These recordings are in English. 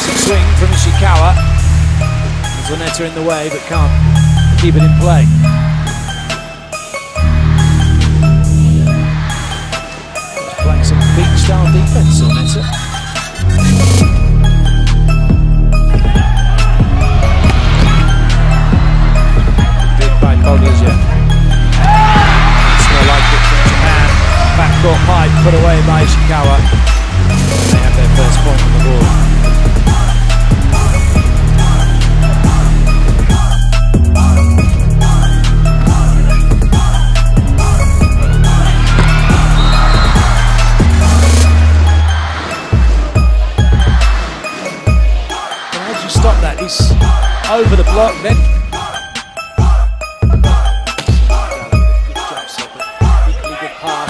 Aggressive swing from Ishikawa. Zonetta in the way, but can't keep it in play. Just playing some beach-style defense, Zonetta. Big by Pogija. It's more like it from Japan. Backcourt pipe put away by Ishikawa. They have their first point on the board. Stop that, he's over the block then. Good job, Seven. Equally good pass.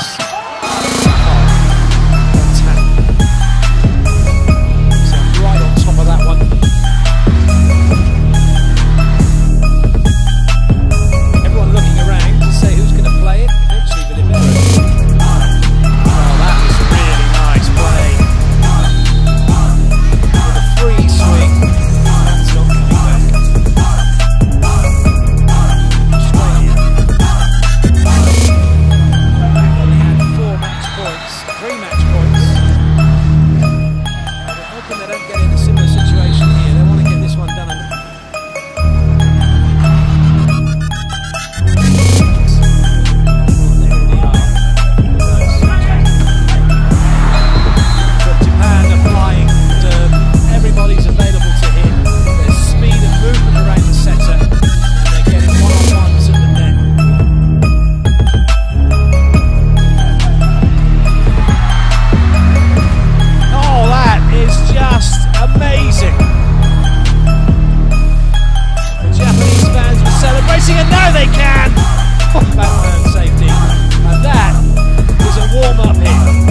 So right on top of that one. Everyone looking around to say who's going to play it. Eventually, Volleyball. Oh, that was a really nice play. With a free swing. And now they can! Backman safety. And that is a warm-up hit.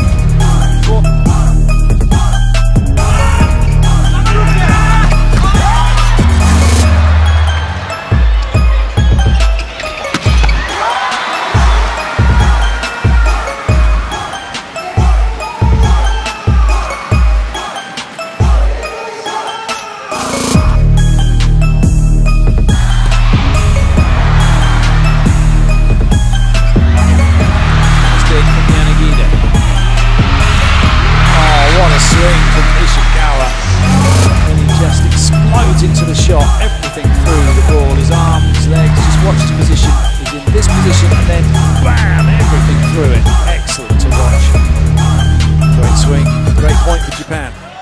Into the shot, everything through the ball, his arms, his legs, just watch his position, he's in this position and then bam, everything through it. Excellent to watch. Great swing, great point for Japan.